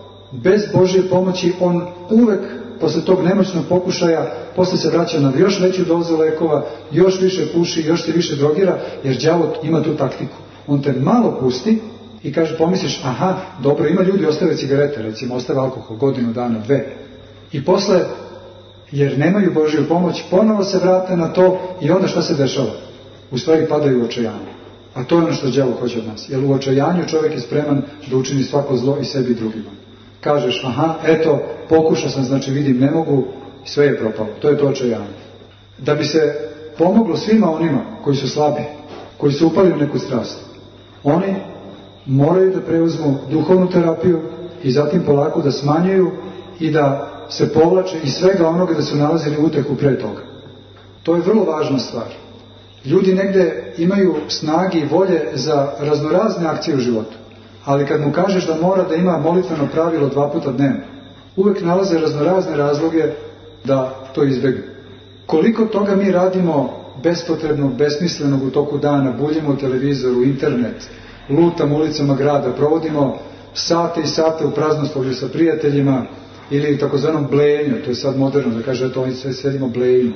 bez Božje pomoći on uvek posle tog nemoćnog pokušaja posle se vraća na još veću dozu lekova, još više puši, još se više drogira, jer đavo ima tu taktiku. On te malo pusti i kaže, pomisliš, aha, dobro, ima ljudi ostave cigarete, recimo ostave alkohol, godinu dana, 2. I posle, jer nemaju Božju pomoć, ponovo se vrate na to i onda šta se dešava? U stvari padaju u očajanje. A to je ono što đavo hoće od nas. Jer u očajanju čovjek je spreman da učini svako zlo i sebi i drugima. Kažeš, aha, eto, pokušao sam, znači vidim, ne mogu, sve je propalo. To je to očajanje. Da bi se pomoglo svima onima koji su slabi, koji su upali u neku strast, oni moraju da preuzmu duhovnu terapiju i zatim polako da smanjuju i da se povlače iz svega onoga da su nalazili utehu pre toga. To je vrlo važna stvar. Ljudi negde imaju snage i volje za raznorazne akcije u životu, ali kad mu kažeš da mora da ima molitveno pravilo 2 puta dnevno, uvek nalaze raznorazne razloge da to izbegnu. Koliko toga mi radimo bespotrebnog, besmislenog u toku dana, buljimo u televizoru, internet, lutamo ulicama grada, provodimo sate i sate u praznoslovlju sa prijateljima ili takozvanom blejenju, to je sad moderno da kaže, eto, sve sedimo blejimo.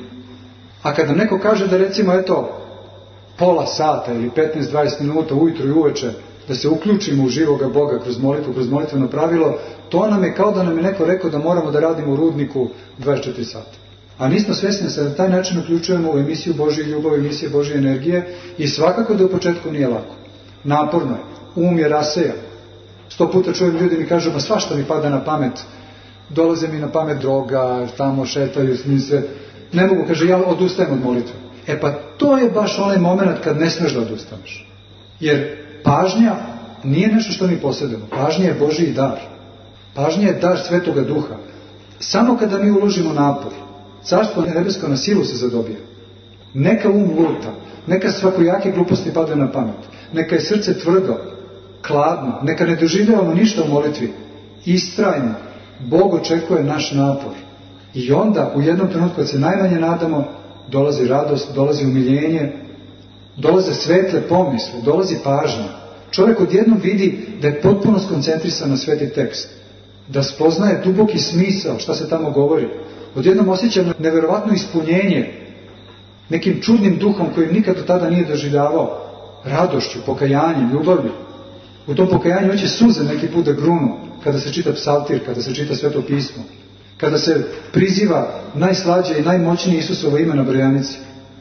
A kad nam neko kaže da recimo, eto, pola sata ili 15-20 minuta ujutru i uveče da se uključimo u živoga Boga kroz molitvu, kroz molitveno pravilo, to nam je kao da nam je neko rekao da moramo da radimo u rudniku 24 sata. A nismo svesni da se na taj način uključujemo u emisiju Božje ljubavi, emisije Božje energije i svakako da u početku nije lako. Naporno je, um je rasejan. 100 puta čujem ljudi mi kažu, ma svašta mi pada na pamet, dolaze mi na pamet droga, tamo šetaju, snim se, ne mogu, kaže, ja odustajem od molitve. E pa to je baš onaj moment kad ne smeš da odustaneš. Jer pažnja nije nešto što mi posjedujemo. Pažnja je Božji dar. Pažnja je dar Svetoga Duha. Samo kada mi uložimo napor, Carstvo nebesko na silu se zadobije. Neka um luta, neka svakojake gluposti padaju na pamet, neka je srce tvrdo, hladno, neka ne doživljavamo ništa u molitvi. Istrajno, Bog očekuje naš napor. I onda, u jednom trenutku kad se najmanje nadamo, dolazi radost, dolazi umiljenje, dolaze svetle pomisle, dolazi pažnja. Čovjek odjednom vidi da je potpuno skoncentrisan na sveti tekst, da spoznaje duboki smisao šta se tamo govori. Odjednom osjeća neverovatno ispunjenje nekim čudnim duhom kojim nikad do tada nije doživljavao, radošću, pokajanjem, ljubavlju. U tom pokajanju hoće suze neki put da grunu kada se čita psaltir, kada se čita Sveto pismo, kada se priziva najslađe i najmoćnije Isusovo ime na brojanici.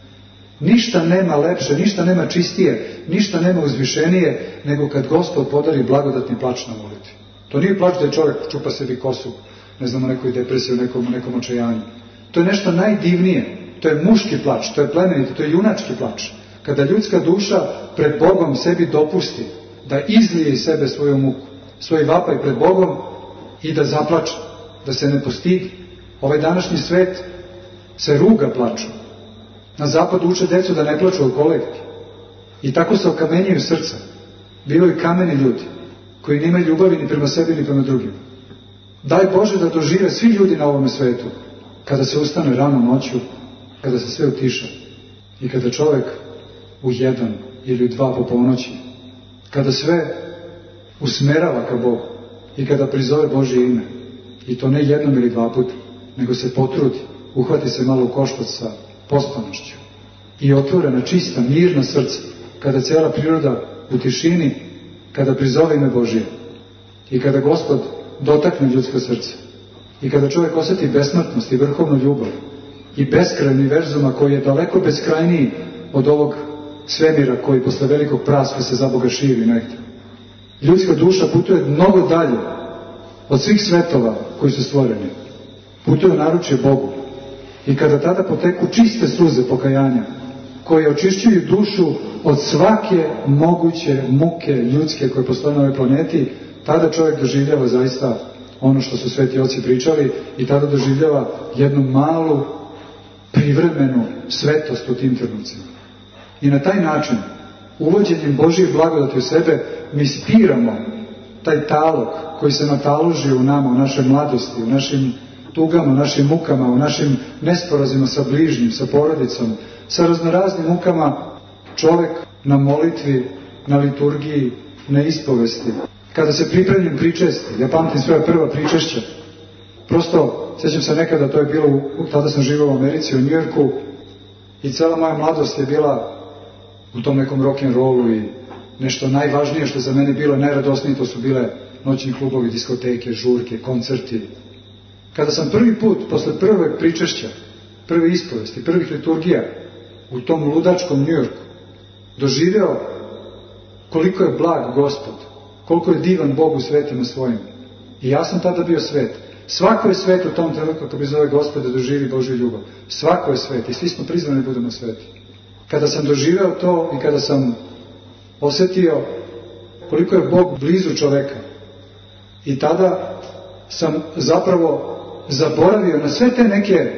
Ništa nema lepše, ništa nema čistije, ništa nema uzvišenije nego kad Gospod podari blagodatni plač na molitvi. To nije plač da je čovjek čupa sebi kosu, ne znam, u nekoj depresiji, u nekom očajanju. To je nešto najdivnije. To je muški plač, to je plemeniti, to je junački plač. Kada ljudska duša pred Bogom sebi dopusti da izlije iz sebe svoju muku, svoj vapaj pred Bogom i da zaplače, da se ne postidi. Ovaj današnji svet se ruga plaču. Na zapadu uče decu da ne plaču od kolevki. I tako se okamenjuju srca. Bivaju kameni ljudi koji nemaju ljubavi ni prema sebi ni prema drugima. Daj Bože da dožive svi ljudi na ovome svetu kada se ustane rano noću, kada se sve utiša i kada čovjek u 1 ili u 2 po ponoći, kada sve usmerava ka Bogu i kada prizove Božje ime, i to ne 1 ili 2 puta, nego se potrudi, uhvati se malo u koštac sa postanošću i otvorena, čista, mirna srca, kada cijela priroda u tišini, kada prizove ime Božje i kada Gospod dotakne ljudsko srce i kada čovjek osjeti besmrtnost i vrhovnu ljubav i beskraj univerzuma koji je daleko beskrajniji od ovog svemira koji posle velikog praska se za Boga širi negdje. Ljudska duša putuje mnogo dalje od svih svetova koji su stvoreni. Putuje u naručje Bogu. I kada tada poteku čiste suze pokajanja, koje očišćuju dušu od svake moguće muke ljudske koje postoje na ovoj planeti, tada čovjek doživljava zaista ono što su sveti oci pričali i tada doživljava jednu malu privremenu svetost u tim trenucima. I na taj način, uvođenjem Božje blagodati u sebe, mi spiramo taj talog koji se nataložio u nama, u našoj mladosti, u našim tugama, u našim mukama, u našim nesporazima sa bližnjim, sa porodicom, sa raznoraznim mukama. Čovjek na molitvi, na liturgiji, na ispovesti, kada se pripremim pričesti, ja pamtim svoja prva pričešća, prosto, sjećam se nekada, to je bilo, tada sam živio u Americi, u Njujorku, i cela moja mladost je bila u tom nekom rock'n'rollu i nešto najvažnije što za mene bilo, najradosnije, to su bile noćni klubovi, diskoteke, žurke, koncerti. Kada sam prvi put, posle prvog pričešća, prve ispovesti, prvih liturgija, u tom ludačkom Njujorku, doživeo koliko je blag Gospod, koliko je divan Bog u svetima svojim. I ja sam tada bio svet. Svako je svet u tom trenutku kad prizove Gospoda da doživi Božju ljubav. Svako je svet i svi smo prizvani da budemo sveti. Kada sam doživeo to i kada sam osjetio koliko je Bog blizu čoveka, i tada sam zapravo zaboravio na sve te neke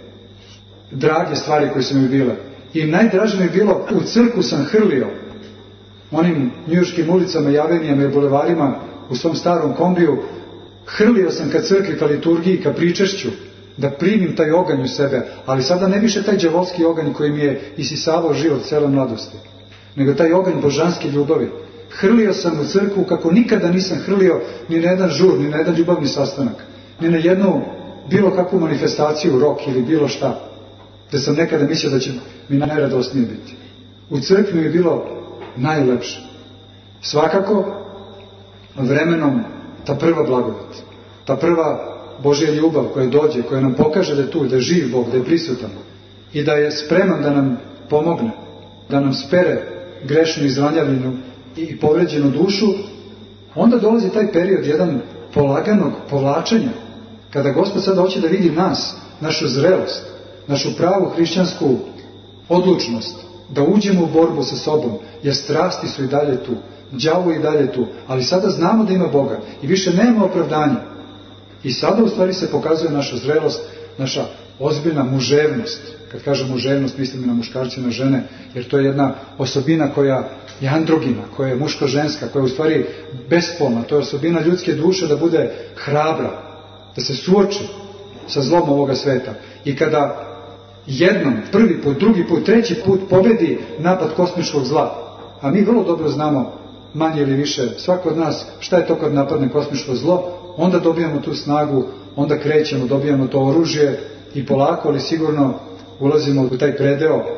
drage stvari koje su mi bile. I najdraže mi je bilo, u crkvu sam hrlio onim njujorškim ulicama, javenijama i bulevarima u svom starom kombiju. Hrlio sam ka crkvi, ka liturgiji, ka pričešću, da primim taj oganj u sebe, ali sada ne više taj đavolski oganj koji mi je isisavao život cele mladosti, nego taj oganj božanske ljubavi. Hrlio sam u crkvu kako nikada nisam hrlio ni na jedan žur, ni na jedan ljubavni sastanak, ni na jednu bilo kakvu manifestaciju, rok ili bilo šta, gde sam nekada mislio da će mi najradosnije biti. U crkvi mi je bilo najlepše. Svakako, vremenom, ta prva blagodat, ta prva Božja ljubav koja dođe, koja nam pokaže da je tu, da je živ Bog, da je prisutan i da je spreman da nam pomogne, da nam spere grešnu izranjavinu i povređenu dušu, onda dolazi taj period jedan polaganog povlačenja, kada Gospod sada hoće da vidi nas, našu zrelost, našu pravu hrišćansku odlučnost, da uđemo u borbu sa sobom, jer strasti su i dalje tu, đavo i dalje tu, ali sada znamo da ima Boga i više nema opravdanja. I sada u stvari se pokazuje naša zrelost, naša ozbiljna muževnost. Kad kažem muževnost, mislim i na muškarce i na žene, jer to je jedna osobina koja je androgina, koja je muško-ženska, koja je u stvari bespolna. To je osobina ljudske duše da bude hrabra, da se suoči sa zlom ovoga sveta. I kada jednom, prvi put, drugi put, treći put pobedi napad kosmičkog zla, a mi vrlo dobro znamo, manje ili više, svako od nas, šta je to kad napadne kosmičko zlo, onda dobijamo tu snagu, onda krećemo, dobijamo to oružje i polako, ali sigurno ulazimo u taj predeo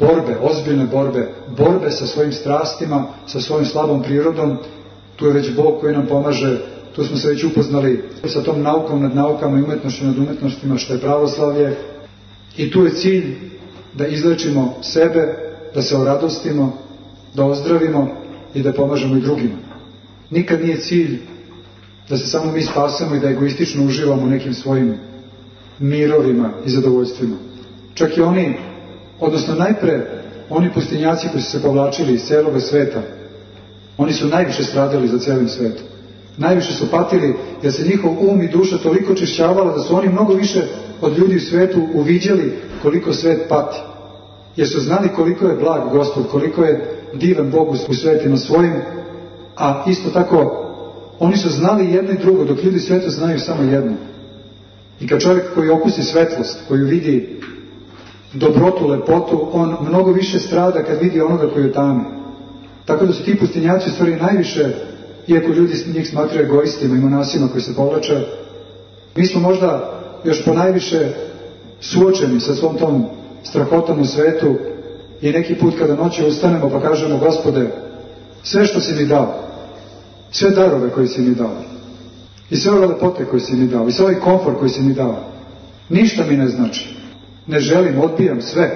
borbe, ozbiljne borbe sa svojim strastima, sa svojim slabom prirodom. Tu je već Bog koji nam pomaže, tu smo se već upoznali sa tom naukom nad naukama i umetnošću nad umetnostima što je pravoslavlje. I tu je cilj da izlečimo sebe, da se oradostimo, da ozdravimo i da pomažemo i drugima. Nikad nije cilj da se samo mi spasemo i da egoistično uživamo nekim svojim mirovima i zadovoljstvima. Čak i oni, odnosno najpre oni pustinjaci koji su se povlačili iz cijeloga sveta, oni su najviše stradali za cijelim svetom. Najviše su patili jer se njihov um i duša toliko očišćavala da su oni mnogo više od ljudi u svetu uviđali koliko svet pati. Jer su znali koliko je blag Gospod, koliko je divan Bog u svetima svojim, a isto tako oni su znali jedno i drugo, dok ljudi sveta znaju samo jedno. I kad čovjek koji okusi svetlost, koji vidi dobrotu, lepotu, on mnogo više strada kad vidi onoga koji je tamo. Tako da su ti pustinjaci u stvari najviše, iako ljudi njih smatraju egoistima i monasima koji se povlače, mi smo možda još ponajviše suočeni sa svom tom strahotom u svetu i neki put kada noće ustanemo pa kažemo: Gospode, sve što si mi dao, sve darove koje si mi dao i sve ove lepote koje si mi dao i sve ovaj komfort koji si mi dao, ništa mi ne znači. Ne želim, odbijam sve.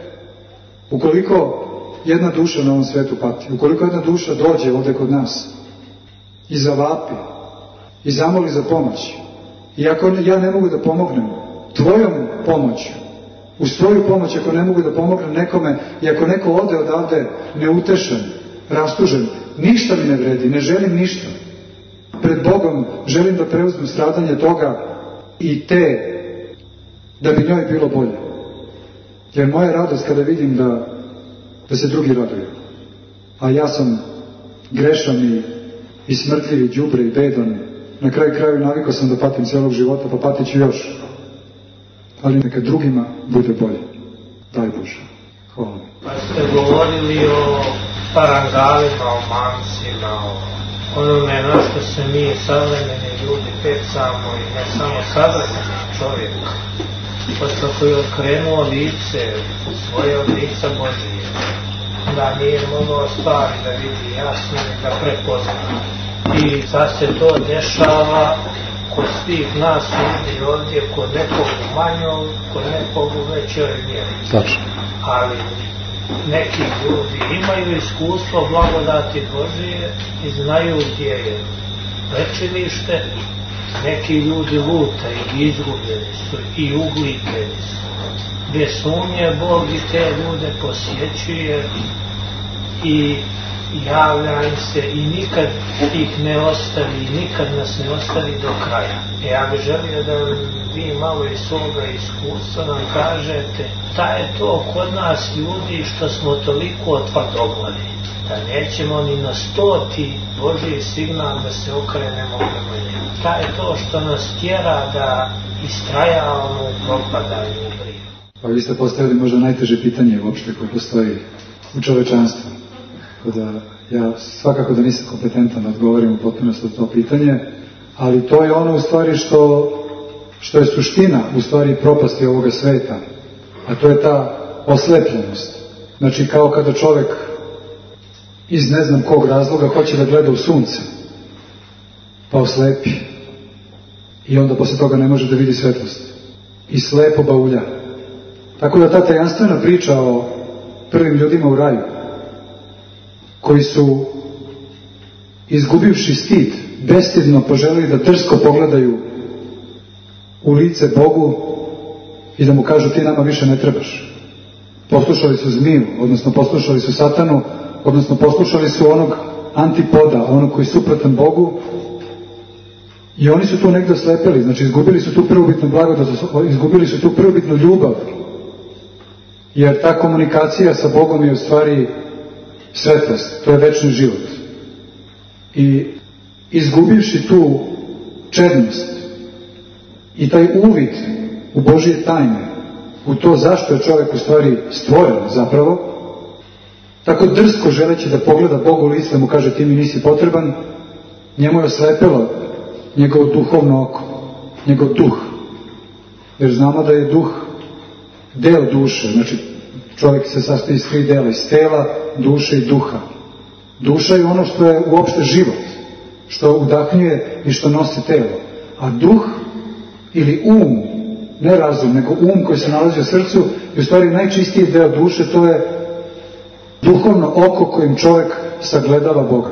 Ukoliko jedna duša na ovom svetu pati, ukoliko jedna duša dođe ovdje kod nas i zavapi i zamoli za pomoć, i ako ja ne mogu da pomognem tvojom pomoću, uz tvoju pomoć ako ne mogu da pomognem nekome, i ako neko ode odavde neutešen, rastužen, ništa mi ne vredi, ne želim ništa. Pred Bogom želim da preuzmem stradanje toga i te, da bi njoj bilo bolje. Jer moja radost kada vidim da se drugi raduju, a ja sam grešan i smrtljiv i đubre i bedan, na kraju navikao sam da patim cijelog života, pa patit ću još. Ali neka drugima bude bolje. Daj Bože. Hvala. Pa ste govorili o parangalima, o mancima, o onome na što se mi savremeni ljudi pecamo, i ne samo savremeni čovjek. Pošto koji je okrenuo lice svoje od lica Božije, da nije mogao stvari da vidi jasno i da prepozna. I sad se to dešava kod svih nas ljudi ovdje, kod nekog u manjoj, kod nekog u većoj mjeri. Tačno. Ali neki ljudi imaju iskustvo blagodati Božije i znaju gdje je lečilište. Neki ljudi lutaju i izgubljeni su i ugliteni su. Bez sumnje Bog i te ljude posjećuje i javlja im se i nikad ih ne ostavi, nikad nas ne ostavi do kraja. Ja bih želio da vi malo iz svoga iskustva nam kažete šta je to kod nas ljudi što smo toliko tvrdoglavi, da nećemo ni na 100. Božji signal da se okrenemo prema njemu. Šta je to što nas tjera da istrajavamo u propadanju u grijehu? Pa vi ste postavili možda najteže pitanje uopšte koje postoji u čovečanstvu. Da ja svakako da nisam kompetentan da odgovorim u potpunosti na to pitanje, ali to je ono u stvari što je suština u stvari propasti ovoga sveta, a to je ta oslepljenost. Znači kao kada čovjek iz ne znam kog razloga hoće da gleda u sunce, pa oslepi i onda posle toga ne može da vidi svetlost i slepo baulja. Tako da ta tajanstvena priča o prvim ljudima u raju, koji su, izgubivši stid, bestidno poželili da drsko pogledaju u lice Bogu i da mu kažu: ti nama više ne trebaš. Poslušali su zmiju, odnosno poslušali su satanu, odnosno poslušali su onog antipoda, onog koji je suprotan Bogu, i oni su tu negdje oslepeli. Znači izgubili su tu prvobitnu blagodat, izgubili su tu prvobitnu ljubav, jer ta komunikacija sa Bogom je u stvari svetlost, to je večni život. I izgubivši tu čednost i taj uvid u Božje tajne, u to zašto je čovjek u stvari stvoren zapravo, tako drsko želeći da pogleda Bogu u lice, da mu kaže: ti mi nisi potreban, njemu je oslepelo njegovo duhovno oko, njegov duh. Jer znamo da je duh deo duše, znači čovjek se sastoji iz 3 dela, iz tela, duše i duha. Duša je ono što je uopšte život, što udahnjuje i što nosi telo. A duh ili ne razum, nego koji se nalazi u srcu, je u stvari najčistiji deo duše, to je duhovno oko kojim čovjek sagledava Boga.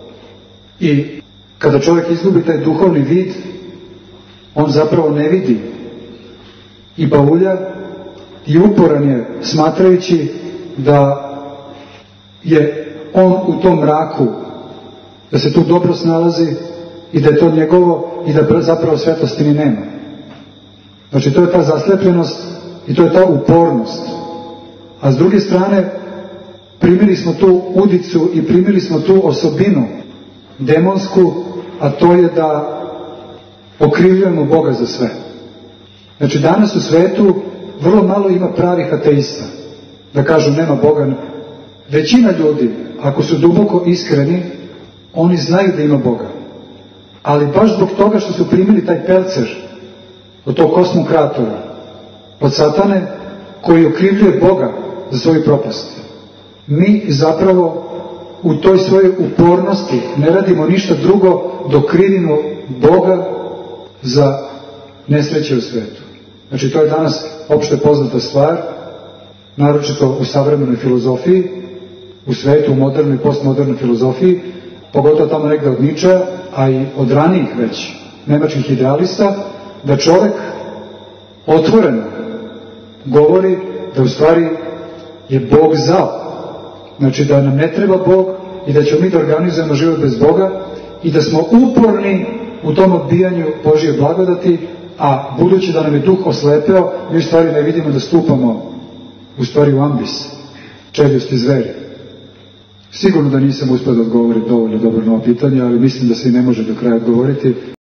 I kada čovjek izgubi taj duhovni vid, on zapravo ne vidi i baulja i uporan je smatrajući da je on u tom mraku, da se tu dobro snalazi i da je to njegovo i da zapravo svetosti ni nema. Znači to je ta zaslepljenost i to je ta upornost. A s druge strane primili smo tu udicu i primili smo tu osobinu demonsku, a to je da okrivljujemo Boga za sve. Znači danas u svetu vrlo malo ima pravih ateista, da kažu nema Boga. Većina ljudi, ako su duboko iskreni, oni znaju da ima Boga. Ali baš zbog toga što su primili taj pelcer od tog kosmokratora, od satane, koji okrivljuje Boga za svoju propast. Mi zapravo u toj svojoj upornosti ne radimo ništa drugo dok krivimo Boga za nesreće u svetu. Znači to je danas opšte poznata stvar, naročito u savremenoj filozofiji, u svetu, u modernoj i postmodernoj filozofiji, pogotovo tamo negde od Ničea, a i od ranijih već nemačkih idealista, da čovek otvoreno govori da u stvari je Bog zao. Znači da nam ne treba Bog i da ćemo mi da organizujemo život bez Boga i da smo uporni u tom odbijanju Božje blagodati, a budući da nam je duh oslepeo, mi u stvari ne vidimo da stupamo u stvari u ambis, čeljusti zveri. Sigurno da nisam uspio da odgovorim dovoljno dobro na ovo pitanje, ali mislim da se i ne može do kraja odgovoriti.